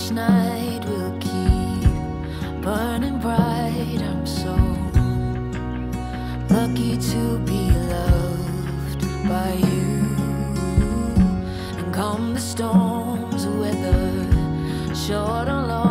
each night will keep burning bright. I'm so lucky to be loved by you. And come the storms, whether short or long,